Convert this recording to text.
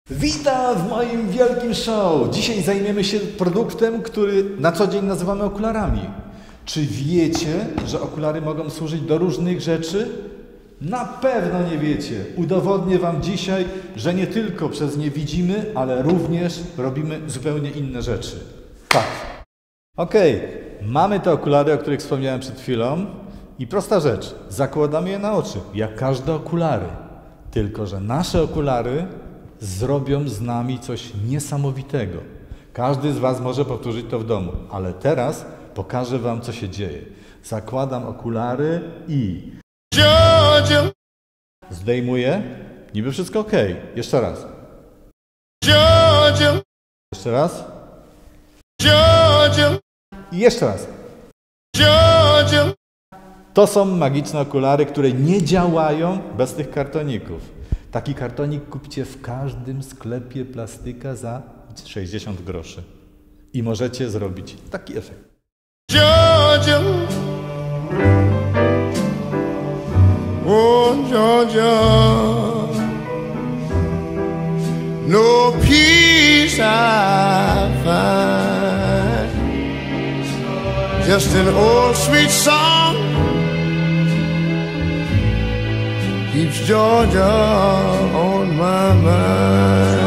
Witam w moim wielkim show! Dzisiaj zajmiemy się produktem, który na co dzień nazywamy okularami. Czy wiecie, że okulary mogą służyć do różnych rzeczy? Na pewno nie wiecie. Udowodnię Wam dzisiaj, że nie tylko przez nie widzimy, ale również robimy zupełnie inne rzeczy. Tak. Okej, mamy te okulary, o których wspomniałem przed chwilą. I prosta rzecz, zakładamy je na oczy, jak każde okulary. Tylko że nasze okulary zrobią z nami coś niesamowitego. Każdy z Was może powtórzyć to w domu, ale teraz pokażę Wam, co się dzieje. Zakładam okulary i zdejmuję. Niby wszystko ok. Jeszcze raz. Jeszcze raz. I jeszcze raz. To są magiczne okulary, które nie działają bez tych kartoników. Taki kartonik kupcie w każdym sklepie plastyka za 60 groszy. I możecie zrobić taki efekt. Georgia, oh Georgia, no peace I find, just an old sweet song keeps Georgia on my mind.